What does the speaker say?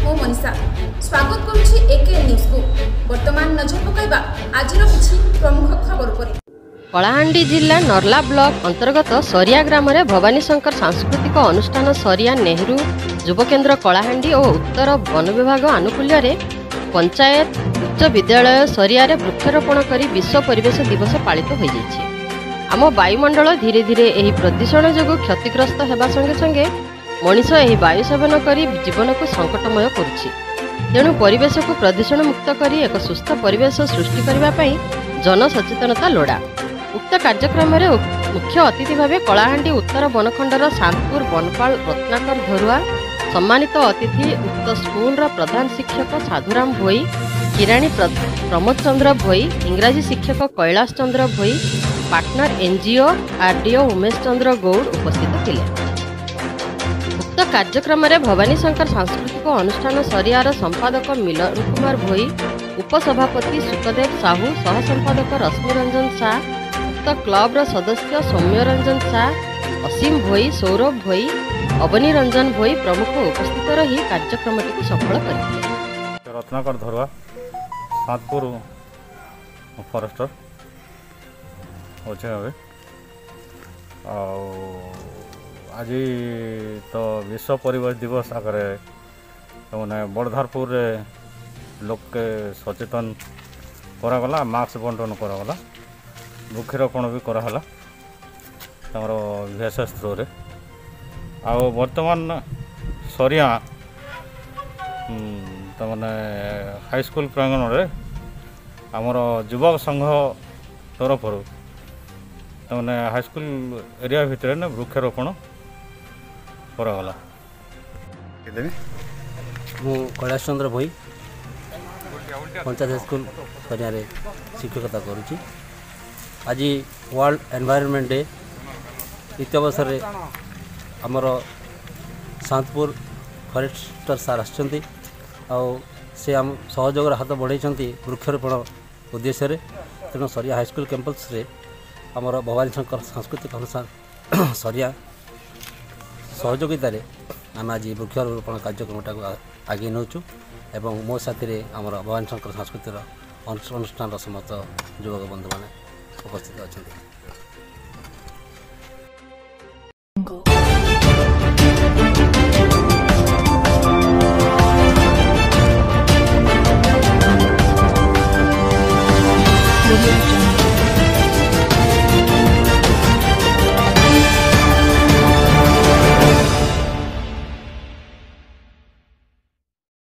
मो मनीषा स्वागत करुछि एके न्यूज को। वर्तमान नजर पकाइबा आजिर किछि प्रमुख खबर पर। कलाहांडी जिला नर्ला ब्लॉक अंतर्गत सरिया ग्राम में भवानी शंकर सांस्कृतिक अनुष्ठान सरिया नेहरू युवकेन्द्र कलाहांडी और उत्तर वन विभाग आनुकूल्य रे पंचायत उच्च विद्यालय सरिया रे वृक्षारोपण करी विश्व परिवेश दिवस पालित हो जाइछि। आम वायुमंडल धीरे धीरे एही प्रदूषण जोगु क्षतिग्रस्त हेबा संगे संगे मनीष एही वायु सेवन करी जीवन को संकटमय करुछि। तेणु परिवेश को प्रदूषण मुक्त करी एक सुस्थ परिवेश सृष्टि करबा पई जनसचेतनता लोड़ा। उक्त कार्यक्रम में मुख्य अतिथि भाव कलाहांडी उत्तर बनखंडर शांतपुर बनपाल रत्नाकर धरुआ, सम्मानित अतिथि उक्त स्कूल प्रधान शिक्षक साधुराम भोई, किराणी प्रमोद चंद्र भोई, इंग्राजी शिक्षक Kailash Chandra Bhoi, partner NGO RDO Umesh Chandra Gaud उपस्थित थिले। उक्त कार्यक्रम में भवानी शंकर सांस्कृतिक अनुष्ठान सरियार संपादक मिलन कुमार भोई, उपसभापति सुखदेव साहू, सह संपादक रश्मि रंजन शाह, उक्त क्लब्र सदस्य सौम्य रंजन शाह, असीम भोई, सौरभ भोई, अवनी रंजन भोई प्रमुख उपस्थित रही कार्यक्रमटी सफल करथिले। रत्नाकर धरुआ शांतपुर फॉरेस्टर अच्छे आज तो विश्व परिवेश दिवस आगे मैंने बड़धारपुर लोक के सचेतन करागला, मास्क बंटन करागला, वृक्षारोपण भी कराला VSS थ्रू रे। आउ वर्तमान सरिया तमाने हाई स्कूल प्रांगण रे आमर युवक संघ तरफ तमाने हाई स्कूल एरिया भितर ने वृक्षारोपण करागला। मु कैलाश चंद्र भोई पंचायत स्कूल सरिया रे शिक्षकता करुच्ची। आज वर्ल्ड एनवायरनमेंट डे इत अवसर रे आमर शांतपुर फॉरेस्टर सार आछंती से आम सहयोग हाथ बढ़ाई वृक्षारोपण उद्देश्य रे। तेणु सरिया हाईस्कूल कैंपस रे आमर भवानी शंकर सांस्कृतिक अनुष्ठान सरिया सहयोगितार आम आज वृक्षारोपण कार्यक्रमटा को आगे नौचु एवं मो साथी आमर भवानी शंकर सांस्कृतिक अनुष्ठान समस्त युवक बंधु मैंने उपस्थित अच्छा। Audio